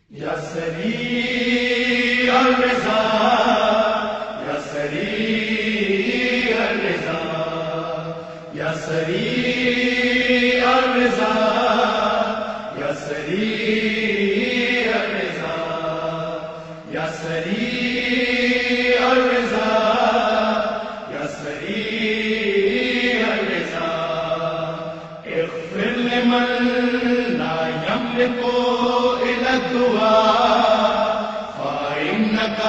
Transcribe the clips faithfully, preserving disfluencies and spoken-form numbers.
یا سریع الرضا یا سریع الرضا یا سریع الرضا یا سریع الرضا یا سریع الرضا یا سریع الرضا اغفر لمن لا يملك إلى الدعاء فإنك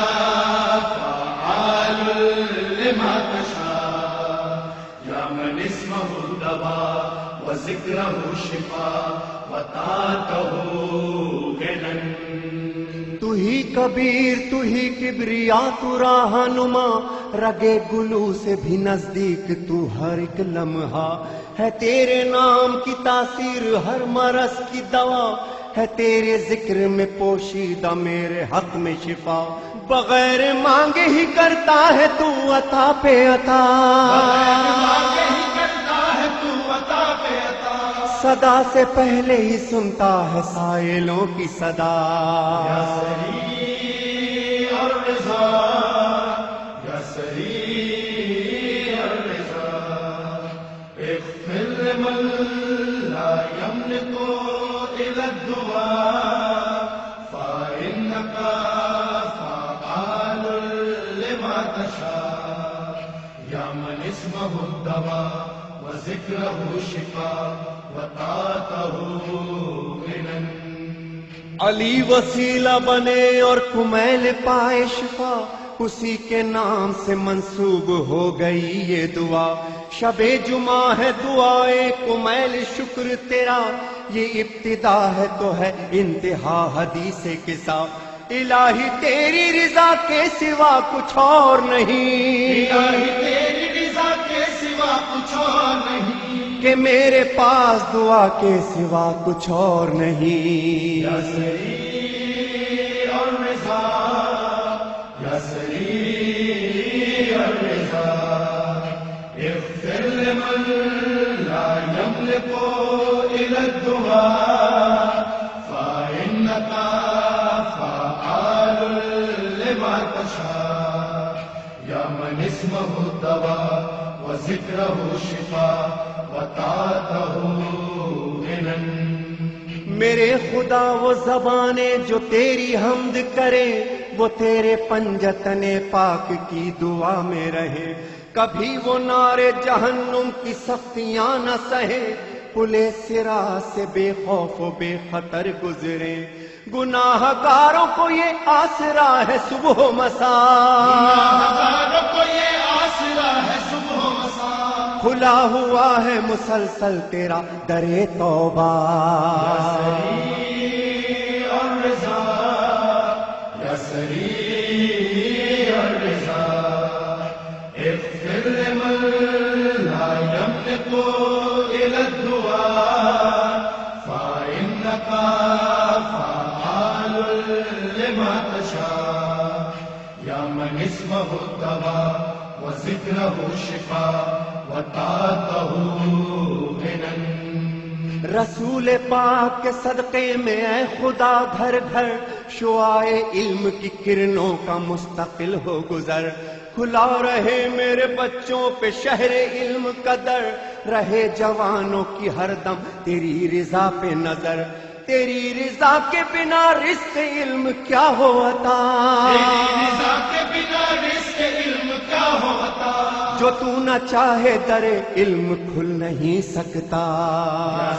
فعال لما تشاء يا من اسمه الدواء وذكره الشفاء وطاعته غنى تو ہی کبیر تو ہی کبریا تو راہنما رگے گلو سے بھی نزدیک تو ہر ایک لمحہ ہے تیرے نام کی تاثیر ہر مرض کی دوا ہے تیرے ذکر میں پوشیدہ میرے حق میں شفا بغیر مانگے ہی کرتا ہے تو عطا پہ عطا صدا سے پہلے ہی سنتا ہے سائلوں کی صدا یا سریع الرضا یا سریع الرضا اغفر لمن لا يملك إلى الدعاء فإنك فعال لما تشاء يا من اسمه الدواء وذكره الشفاء وطاعته غنى علی وسیلہ بنے اور کمیل پائے شفا اسی کے نام سے منسوب ہو گئی یہ دعا شب جمعہ ہے دعائے کمیل شکر تیرا یہ ابتدا ہے تو ہے انتہا حدیث قصہ الہی تیری رضا کے سوا کچھ اور نہیں الہی تیری رضا کے سوا کچھ اور نہیں کہ میرے پاس دعا کے سوا کچھ اور نہیں یا سریع الرضا یا سریع الرضا اغفر لمن لا يملك إلى الدعاء فإنك فعال لما تشاء يا من اسمه الدواء وذكره الشفاء وطاعته غنى میرے خدا وہ زبانیں جو تیری حمد کرے وہ تیرے پنجتن پاک کی دعا میں رہے کبھی وہ نارے جہنم کی سختیاں نہ سہے پلے صراط سے بے خوف و بے خطر گزرے گناہ گاروں کو یہ آسرا ہے صبح و مساء گناہ گاروں کو یہ آسرا ہے صبح و مساء کھلا ہوا ہے مسلسل تیرا در توبہ یا سریع الرضا یا سریع الرضا اغفر لمن لا يملك إلى الدعاء فإنك فعال لما تشاء يا من اسمه الدواء وذكره الشفاء وطاعته غنى رسول پاک کے صدقے میں اے خدا گھر گھر شعاع علم کی کرنوں کا مستقل ہو گزر کھلا رہے میرے بچوں پہ شہر علم قدر رہے جوانوں کی ہر دم تیری رضا پہ نظر تیری رضا کے بنا رزق علم کیا ہوتا تیری رضا کے بنا رزق علم کیا ہوتا جو تو نہ چاہے در علم کھل نہیں سکتا یا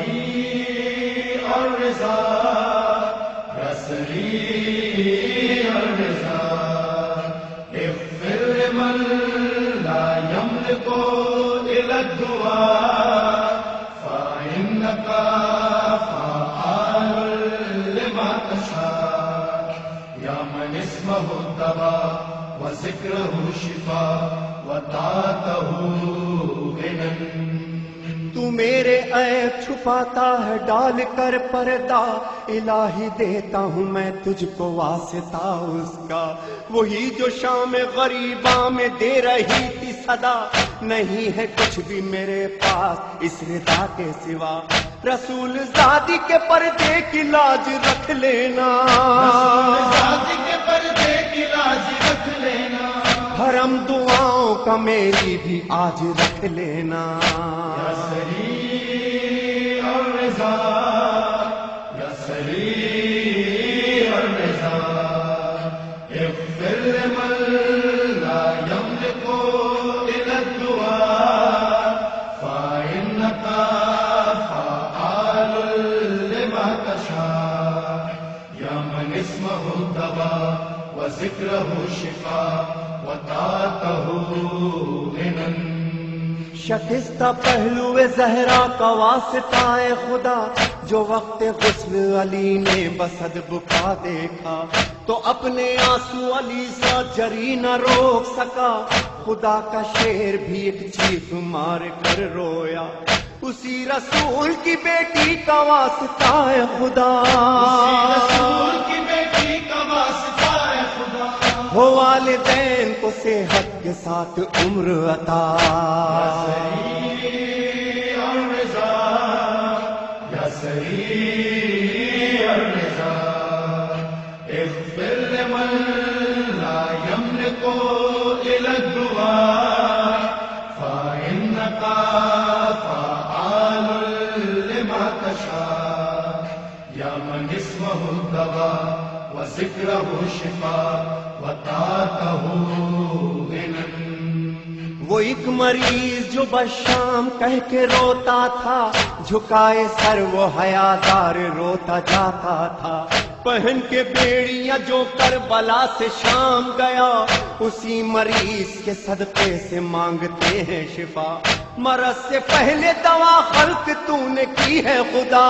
سریع الرضا یا سریع الرضا اغفر لمن لا يملك إلى الدعاء فإنك فعال لما تشاء يا من اسمه الدواء وذكره الشفاء وطاعته غنى تو میرے عیب چھپاتا ہے ڈال کر پردہ الہی دیتا ہوں میں تجھ کو واسطہ اس کا وہی جو شام غریباں میں دے رہی تھی صدا نہیں ہے کچھ بھی میرے پاس اس رضا کے سوا رسول زادی کے پردے کی لاج رکھ لینا، شادی کے پردے کی لاج رکھ لینا، حرم دعاؤں کا میری بھی آج رکھ لینا، یا سری اور رضا، یا سری اور رضا، اغفر لمن لا يملك إلا الدعاء فإنك فعال لما تشاء، يا من اسمه الدواء وذكره الشفاء وطاعته غنى. شکستہ پہلو زہرا کا واسطہ ہے خدا، جو وقت غسل علی نے بسد بکا دیکھا، تو اپنے آنسو علی سا جری نہ روک سکا، خدا کا شیر بھی ایک چیخ مار کر رویا، اسی رسول کی بیٹی کا واسطہ ہے خدا، رسول کی بیٹی کا واسطہ ہے خدا، ہو والدین کو صحت کے ساتھ عمر عطا، سری اور رضا، یا سری اور رضا، اغفر لمن لا يملك إلا الدعاء فإنك فعال لما تشاء، يا من اسمه الدواء وذكره الشفاء وطاعته غنى. وہ ایک مریض جو بشام کہہ کے روتا تھا، جھکائے سر وہ حیادار روتا جاتا تھا، پہن کے بیڑیاں جو کربلا سے شام گیا، اسی مریض کے صدقے سے مانگتے ہیں شفا، مرض سے پہلے دوا خلق تو نے کی ہے خدا،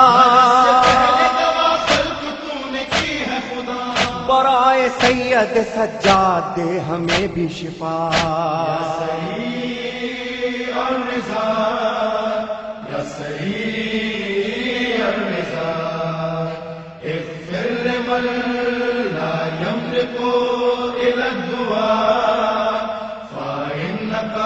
برائے سید سجاد دے ہمیں بھی شفا، سری اور رضا، یا سری اور رضا، اغفر لمن لا يملك إلا الدعاء فإنك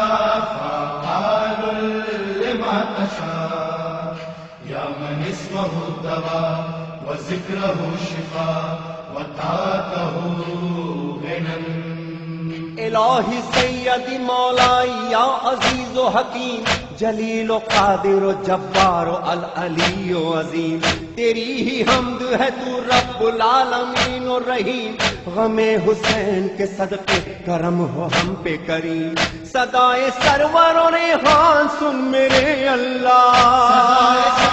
فعال لما تشاء، يا من اسمه الدواء وذكره الشفاء وطاعته غنى. الہی سیدی مولائی یا عزیز و حکیم، جلیل و قادر و جبار و العلی و عظیم، تیری ہی حمد ہے تو رب العالمین و رحیم، غم حسین کے صدقے کرم ہو ہم پہ کریم، صدائے سرور و ریحان سن میرے اللہ،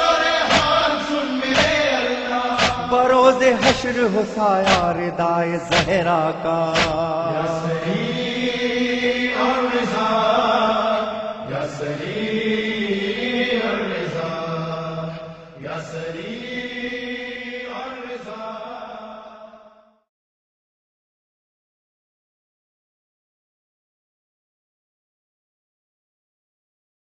بروز حشر ہو سایہ ردائے زہرا کا، یا سری اور رضا، یا سری